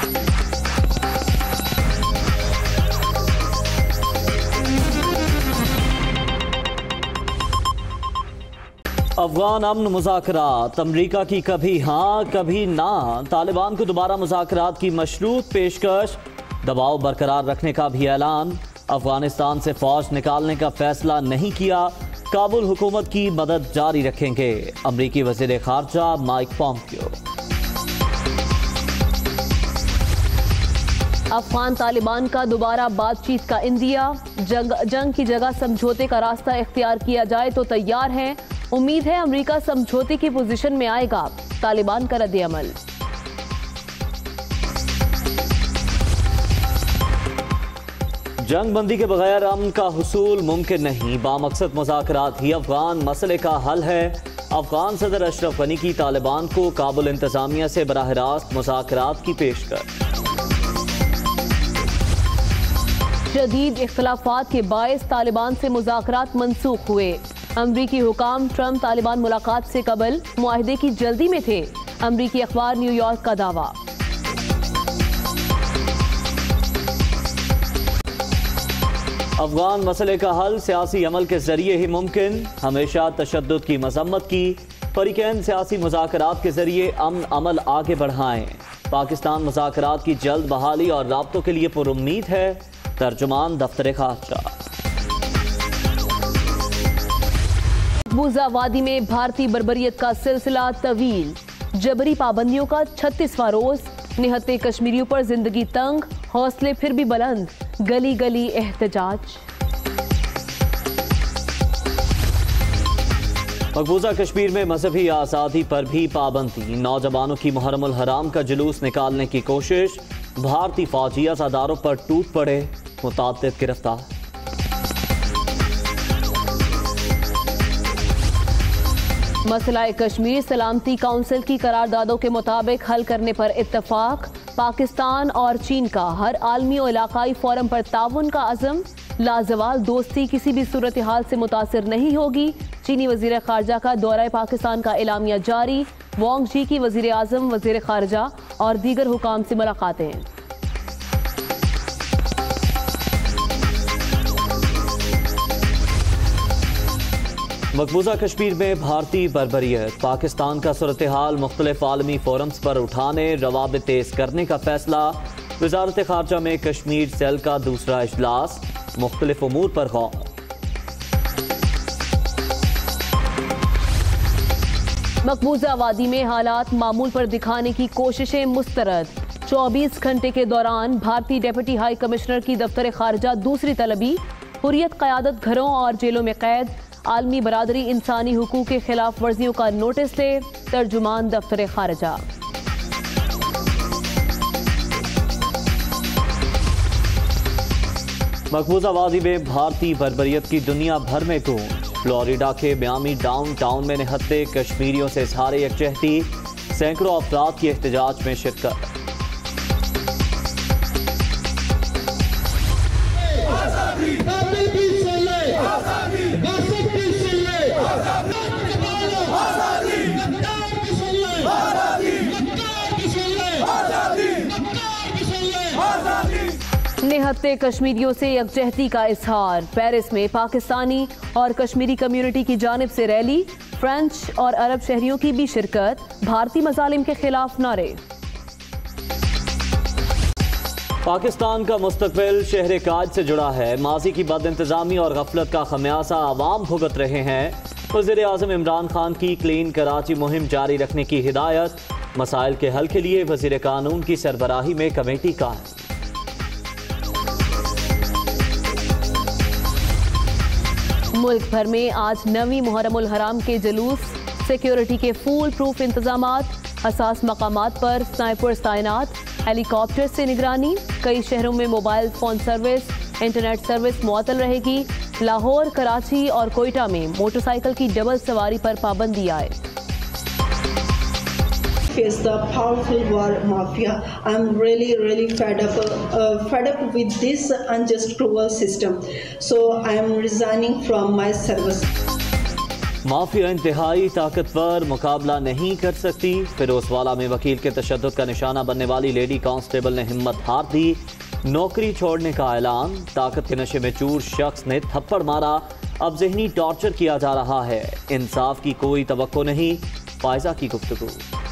अफगान अमन मुज़ाकरात, अमरीका की कभी हाँ कभी ना, तालिबान को दोबारा मुज़ाकरात की मशरूत पेशकश, दबाव बरकरार रखने का भी ऐलान। अफगानिस्तान से फौज निकालने का फैसला नहीं किया, काबुल हुकूमत की मदद जारी रखेंगे। अमरीकी वज़ीर ख़ारजा माइक पॉम्पियो। अफगान तालिबान का दोबारा बातचीत का इंदिया, जंग की जगह समझौते का रास्ता इख्तियार किया जाए तो तैयार हैं। उम्मीद है अमेरिका समझौते की पोजीशन में आएगा। तालिबान का रद्द-ए-अमल। जंग बंदी के बगैर अमन का हुसूल मुमकिन नहीं, बामकसद मुज़ाकरात ही अफगान मसले का हल है। अफगान सदर अशरफ गनी की तालिबान को काबुल इंतजामिया से बराह रास्त मुज़ाकरात की पेशकश। शदीद इख्तलाफात के बायस तालिबान से मुज़ाकरात मनसूख हुए। अमरीकी हुकाम ट्रंप तालिबान मुलाकात से कबल मुआहदे की जल्दी में थे। अमरीकी अखबार न्यूयॉर्क का दावा। अफगान मसले का हल सियासी अमल के जरिए ही मुमकिन, हमेशा तशद्दुद की मजम्मत की। फरीकैन सियासी मुज़ाकरात के जरिए अमन अमल आगे बढ़ाएं। पाकिस्तान मुज़ाकरात की जल्द बहाली और राब्तों के लिए पुरुम्मीद है। तर्जुमान दफ्तर खारजा। मकबूजा वादी में भारतीय बर्बरियत का सिलसिला तवील, जबरी पाबंदियों का 36वां रोज। निहत्ते कश्मीरियों पर जिंदगी तंग, हौसले फिर भी बुलंद, गली गली एहतजाज। मकबूजा कश्मीर में मजहबी आज़ादी पर भी पाबंदी, नौजवानों की मुहर्रम उल हराम का जुलूस निकालने की कोशिश। भारतीय फौजी अज़ादारों पर टूट पड़े, मुताद्दिद गिरफ्तार। मसला कश्मीर सलामती काउंसिल की करारदादों के मुताबिक हल करने पर इत्तफाक। पाकिस्तान और चीन का हर आलमी और इलाकाई फोरम पर ताउन का अज़म। लाजवाल दोस्ती किसी भी सूरत हाल से मुतासिर नहीं होगी। चीनी वजीर खारजा का दौरा पाकिस्तान का एलामिया जारी। वांग जी की वजीर आजम, वजीर खारजा और दीगर हुकाम से मुलाकातें। मकबूजा कश्मीर में भारतीय बर्बरियत, पाकिस्तान का सूरत हाल मुख्तलिफ आलमी फोरम्स पर उठाने, रवाबित तेज करने का फैसला। वजारत खारजा में कश्मीर सेल का दूसरा इजलास, मुख्तलिफ उमूर पर गौर। मकबूजा वादी में हालात मामूल पर दिखाने की कोशिशें मुस्तरद। 24 घंटे के दौरान भारतीय डेप्यूटी हाई कमिश्नर की दफ्तर खारजा दूसरी तलबी। हुर्रियत क़यादत घरों और जेलों में कैद। आलमी बरादरी इंसानी हुकूक के खिलाफ वर्जियों का नोटिस ले। तर्जुमान दफ्तर खारजा। मकबूजा वादी में भारतीय बर्बरियत की दुनिया भर में गूंज। फ्लोरिडा के मियामी डाउनटाउन में निहत्ते कश्मीरियों से इजहार यकजहती, सैकड़ों अफराद की एहतजाज में शिरकत। निहत्ते कश्मीरियों से यकजहती का इजहार। पेरिस में पाकिस्तानी और कश्मीरी कम्युनिटी की जानिब से रैली। फ्रेंच और अरब शहरियों की भी शिरकत। भारतीय मजालिम के खिलाफ नारे। पाकिस्तान का मुस्तकबिल शहर काज से जुड़ा है। माजी की बद इंतजामी और गफलत का खमियाजा आवाम भुगत रहे हैं। वज़ीर आज़म इमरान खान की क्लीन कराची मुहिम जारी रखने की हिदायत। मसाइल के हल के लिए वज़ीर कानून की सरबराही में कमेटी का। मुल्क भर में आज 9वीं मुहर्रम उल हराम के जुलूस। सिक्योरिटी के फूल प्रूफ इंतजामात। हसास मकामात पर स्नाइपर्स तैनात। हेलीकॉप्टर से निगरानी। कई शहरों में mobile phone service, internet service मुअत्तल रहेगी। लाहौर, कराची और कोयटा में मोटरसाइकिल की डबल सवारी पर पाबंदी आए। Face the powerful war mafia. I'm really fed up with this unjust, cruel system. So I am resigning from my service. Mafia इंतहाई ताकतवर, मुकाबला नहीं कर सकती। फिरोजवाला में वकील के तशद्दुद का निशाना बनने वाली लेडी कांस्टेबल ने हिम्मत हार दी, नौकरी छोड़ने का ऐलान। ताकत के नशे में चूर शख्स ने थप्पड़ मारा, अब ज़हनी टॉर्चर किया जा रहा है। इंसाफ की कोई तवक्को नहीं, फायजा की गुफ्तगू।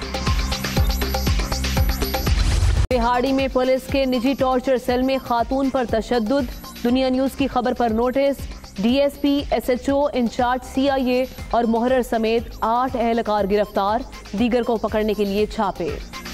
बिहाड़ी में पुलिस के निजी टॉर्चर सेल में खातून पर तशद्दुद। दुनिया न्यूज की खबर पर notice. DSP, SHO, incharge CIA और मोहर्रर समेत 8 एहलकार गिरफ्तार, दीगर को पकड़ने के लिए छापे।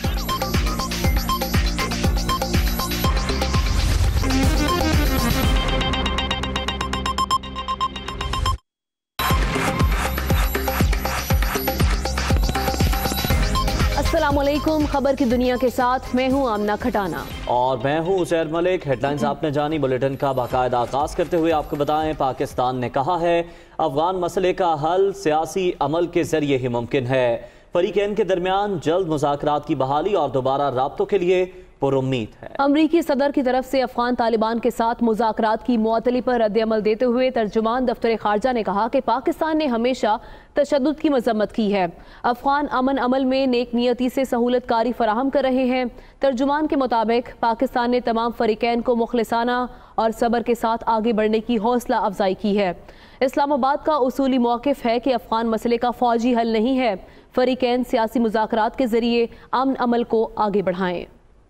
अस्सलामुअलैकुम, खबर की दुनिया के साथ मैं हूं आमना खटाना और मैं हूं उजैर मलिक। हेडलाइंस आपने जानी, बुलेटिन का बाकायदा आगाज करते हुए आपको बताएं, पाकिस्तान ने कहा है अफगान मसले का हल सियासी अमल के जरिए ही मुमकिन है। फरीकैन के दरमियान जल्द मुज़ाक़ रात की बहाली और दोबारा राब्तों के लिए पुरुम्मीद है। अमरीकी सदर की तरफ से अफगान तालिबान के साथ मुज़ाक़ रात की मुअत्तली पर रद्द-ए-अमल देते हुए तर्जुमान दफ्तर खारजा ने कहा कि पाकिस्तान ने हमेशा तशद्दुद की मजम्मत की है। अफगान अमन अमल में नेक नियती से सहूलत कारी फराहम कर रहे हैं। तर्जुमान के मुताबिक पाकिस्तान ने तमाम फरीकैन को मुखलिसाना और सब्र के साथ आगे बढ़ने की हौसला अफजाई की है। इस्लामाबाद का उसूली मौक़िफ़ है कि अफगान मसले का फौजी हल नहीं है, फरीकैन सियासी मुज़ाकरात के जरिए अमन अमल को आगे बढ़ाएं।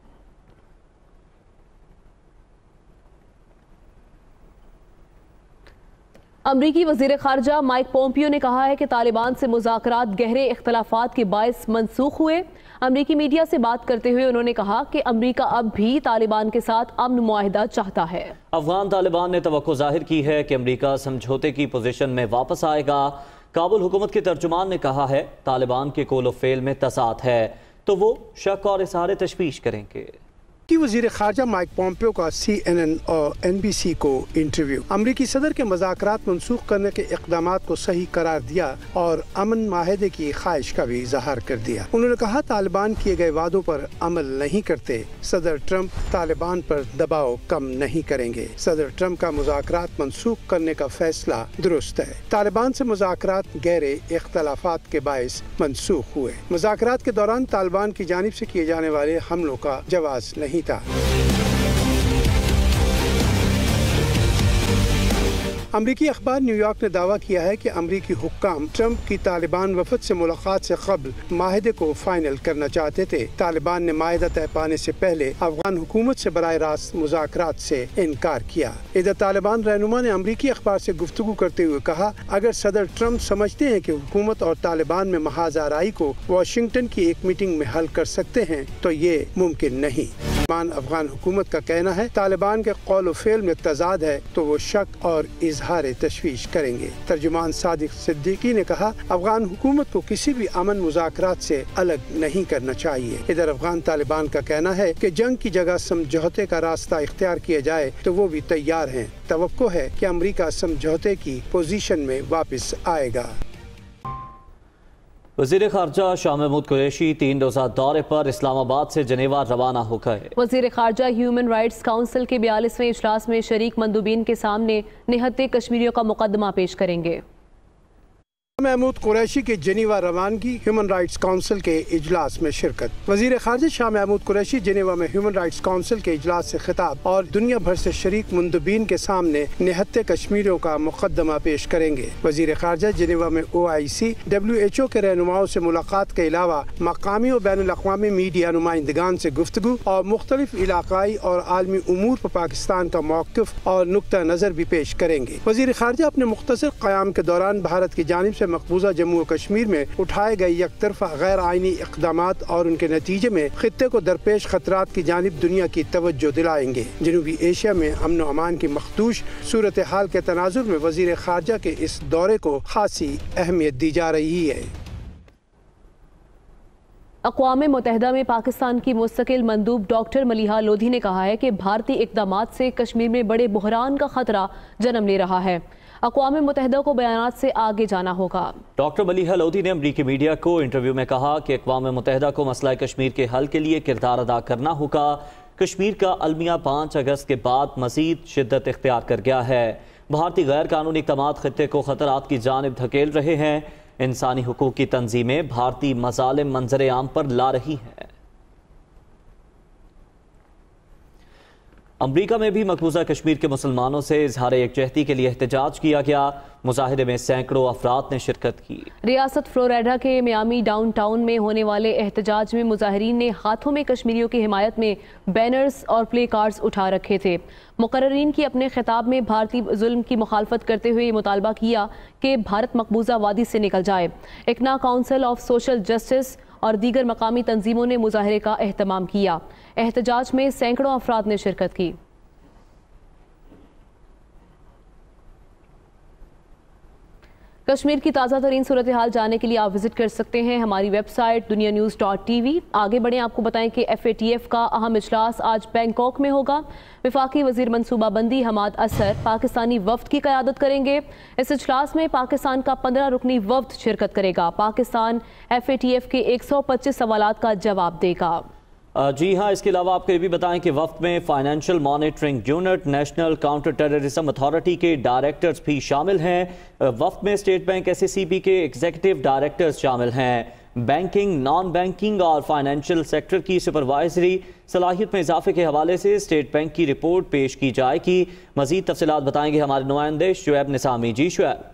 अमरीकी वज़ीर ख़ारजा माइक पोम्पियो ने कहा है कि तालिबान से मुज़ाकरात गहरे इख्तलाफात के बायस मनसूख हुए। अमरीकी मीडिया से बात करते हुए उन्होंने कहा कि अमरीका अब भी तालिबान के साथ अमन मुआहिदा चाहता है। अफगान तालिबान ने तवक्को जाहिर की है कि अमरीका समझौते की पोजीशन में वापस आएगा। काबुल हुकूमत के तर्जुमान ने कहा है तालिबान के कोलो फेल में तसाद है तो वो शक और इज़हार तशवीश करेंगे। की वज़ीर ख़ारजा माइक पोम्पियो का CNN और NBC को इंटरव्यू। अमरीकी सदर के मुज़ाकरात मनसूख करने के इक़दामात को सही करार दिया और अमन माहिदे की ख्वाहिश का भी इज़हार कर दिया। उन्होंने कहा तालिबान किए गए वादों पर अमल नहीं करते, सदर ट्रंप तालिबान पर दबाव कम नहीं करेंगे। सदर ट्रंप का मुज़ाकरात मनसूख करने का फैसला दुरुस्त है। तालिबान से मुज़ाकरात गहरे इख्तलाफात के बायस मनसूख हुए। मुज़ाकरात के दौरान तालिबान की जानिब से किए जाने वाले हमलों का जवाज नहीं था। अमरीकी अखबार न्यूयॉर्क ने दावा किया है कि अमरीकी हुक्काम ट्रंप की तालिबान वफद से मुलाकात से कबल माहिदे को फाइनल करना चाहते थे। तालिबान ने माहिदा तय पाने से पहले अफगान हुकूमत से बराह रास्त मुज़ाकरात से इनकार किया। इधर तालिबान रहनुमा ने अमरीकी अखबार से गुफ्तगू करते हुए कहा, अगर सदर ट्रंप समझते हैं कि हुकूमत और तालिबान में महाज आराई को वाशिंगटन की एक मीटिंग में हल कर सकते हैं तो ये मुमकिन नहीं। अफगान हुकूमत का कहना है तालिबान के कौल फेल में तजाद है तो वो शक और इजहार तशवीश करेंगे। तर्जुमान सादिक सिद्दीकी ने कहा, अफगान हुकूमत को किसी भी अमन मुज़ाकरात से अलग नहीं करना चाहिए। इधर अफगान तालिबान का कहना है कि जंग की जगह समझौते का रास्ता इख्तियार किया जाए तो वो भी तैयार हैं। तवक्को है कि अमरीका समझौते की पोजीशन में वापस आएगा। वज़ीर ख़ारजा शाह महमूद कुरैशी 3 रोज़ा दौरे पर इस्लामाबाद से जनेवा रवाना हो गए। वज़ीर ख़ारजा ह्यूमन राइट्स काउंसिल के 42वें इजलास में शरीक मंदूबीन के सामने निहत्ते कश्मीरियों का मुकदमा पेश करेंगे। महमूद कुरैशी के जनीवा रवानगी, ह्यूमन राइट्स काउंसिल के इजलास में शिरकत। वज़ीर ख़ारजा शाह महमूद कुरैशी जनीवा में ह्यूमन राइट्स काउंसिल के इजलास से खिताब और दुनिया भर से शरीक मुंदबीन के सामने निहत्ते कश्मीरियों का मुकदमा पेश करेंगे। वज़ीर ख़ारजा जनीवा में OIC, WHO के रहनुमाओं से मुलाकात के अलावा मकामी और बैनुल अक़वामी मीडिया नुमाइंदगान से गुफ्तगू और मुख्तलिफ इलाकाई और आलमी उमूर पर पाकिस्तान का मौक़िफ़ और नुक्ता नज़र भी पेश करेंगे। वज़ीर ख़ारजा अपने मुख्तसर क़याम के दौरान भारत की जानिब से मकबूजा जम्मू और कश्मीर में उठाए गए यकतरफा गैर आइनी इक़दामात और उनके नतीजे में खित्ते को दरपेश खतरात की जानिब दुनिया की तवज्जो दिलाएंगे। जनूबी एशिया में अमन व अमान की मखदूश सूरत हाल के तनाजुर में वज़ीर ख़ारजा के इस दौरे को खासी अहमियत दी जा रही है। अक़वाम मुत्तहिदा में पाकिस्तान की मुस्तकिल मंदूब डॉक्टर मलिहा लोधी ने कहा है कि भारतीय इक़दामात से कश्मीर में बड़े बहरान का खतरा जन्म ले रहा है। अक़वाम मुत्तहिदा को बयानात से आगे जाना होगा। डॉक्टर मलिहा लोधी ने अमरीकी मीडिया को इंटरव्यू में कहा कि अक़वाम मुत्तहिदा को मसला कश्मीर के हल के लिए किरदार अदा करना होगा। कश्मीर का अलमिया 5 अगस्त के बाद मज़ीद शिद्दत इख्तियार कर गया है। भारतीय गैर कानूनी इक़दामात खित्ते को खतरात की जानिब धकेल रहे हैं। इंसानी हुकूक की तंजीमें भारतीय मज़ालिम मंजर आम पर ला रही हैं। अमरीका में भी मकबूजा कश्मीर के मुसलमानों से इजहार यकजहती के लिए एहतजाज किया गया। मुजाहिरे में सैकड़ों अफराद ने शिरकत की। रियासत फ्लोरिडा के मियामी डाउनटाउन में होने वाले एहतजाज में मुजाहिरीन ने हाथों में कश्मीरियों की हिमायत में बैनर्स और प्ले कार्ड्स उठा रखे थे। मुकर्ररीन की अपने खिताब में भारतीय जुल्म की मुखालफत करते हुए ये मुतालबा किया कि भारत मकबूजा वादी से निकल जाए। इकना काउंसिल ऑफ सोशल जस्टिस और दीगर मकामी तंजीमों ने मुजाहरे का एहतमाम किया। एहतजाज में सैकड़ों अफराद ने शिरकत की। कश्मीर की ताज़ा तरीन सूरत हाल जानने के लिए आप विजिट कर सकते हैं हमारी वेबसाइट dunyanews.tv। आगे बढ़ें, आपको बताएं कि FATF का अहम इजलास आज बैंकॉक में होगा। वफाकी वजीर मनसूबाबंदी हमाद असर पाकिस्तानी वफ्द की क़यादत करेंगे। इस इजलास में पाकिस्तान का 15 रुकनी वफ्द शिरकत करेगा। पाकिस्तान FATF के 125 सवालात का जवाब देगा। जी हाँ, इसके अलावा आपको ये भी बताएं कि वफ्द में financial monitoring unit, national counter terrorism authority के डायरेक्टर्स भी शामिल हैं। वफ्द में स्टेट बैंक SACB के एग्जीक्यूटिव डायरेक्टर्स शामिल हैं। बैंकिंग, नॉन बैंकिंग और फाइनेंशियल सेक्टर की सुपरवाइजरी सलाहियत में इजाफे के हवाले से स्टेट बैंक की रिपोर्ट पेश की जाएगी। मजीद तफसीलात बताएंगे हमारे नुमाइंदे शुएब निसामी। जी शुएब।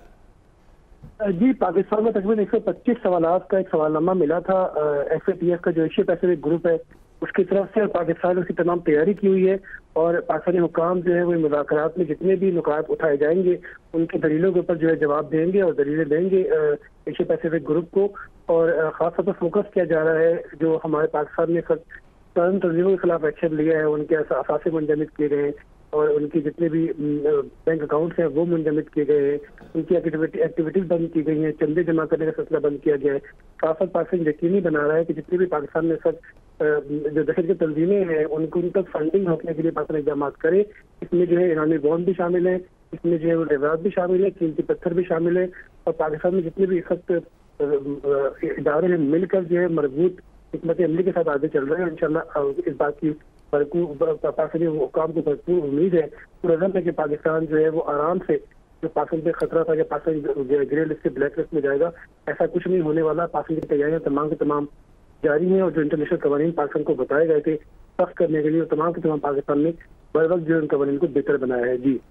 जी, पाकिस्तान में तकरीबन 125 सवालात का एक सवालनामा मिला था। FATF का जो एशिया पैसिफिक ग्रुप है उसकी तरफ से, और पाकिस्तान ने उसकी तमाम तैयारी की हुई है। और पाकिस्तानी हुकाम जो है वो मुज़ाक़ रात में जितने भी नुकात उठाए जाएंगे उनकी दलीलों के ऊपर जो है जवाब देंगे और दलीलें देंगे एशिया पैसिफिक ग्रुप को। और ख़ास तौर पर फोकस किया जा रहा है जो हमारे पाकिस्तान ने तंजीमों के खिलाफ एक्शन लिया है, उनके असासे मुंजमद किए गए हैं और उनके जितने भी बैंक अकाउंट्स हैं वो मुंजमद किए गए हैं, उनकी एक्टिविटीज बंद की गई हैं, चंदे जमा करने का सिलसिला बंद किया गया है। साथ पाकिस्तान यकीनी बना रहा है कि जितने भी पाकिस्तान में सब जो दहशत की तंजीमें हैं उनको उन तक फंडिंग रोकने के लिए पाकिस्तान इक़दाम करे। इसमें जो है ईरानी बॉन्ड भी शामिल है, इसमें जो है वो रेवात भी शामिल है, कीमती पत्थर भी शामिल है। और पाकिस्तान में जितने भी सख्त इदारे हैं मिलकर जो है मजबूत हिकमत अमली के साथ आगे चल रहे हैं। इंशाल्लाह इस बात की पाकिस्तानी हुकाम को भरपूर उम्मीद है पुरज़म है कि पाकिस्तान जो है वो आराम से, जो पाकिस्तान पे खतरा था कि पाकिस्तान ग्रे लिस्ट से ब्लैक लिस्ट में जाएगा, ऐसा कुछ नहीं होने वाला। पाकिस्तान की तैयारियां तमाम के तमाम जारी हैं और जो इंटरनेशनल कवानीन पाकिस्तान को बताए गए थे सख्त करने के लिए, तमाम के तमाम पाकिस्तान ने बर वक्त जो इन कवानीन को बेहतर बनाया है। जी।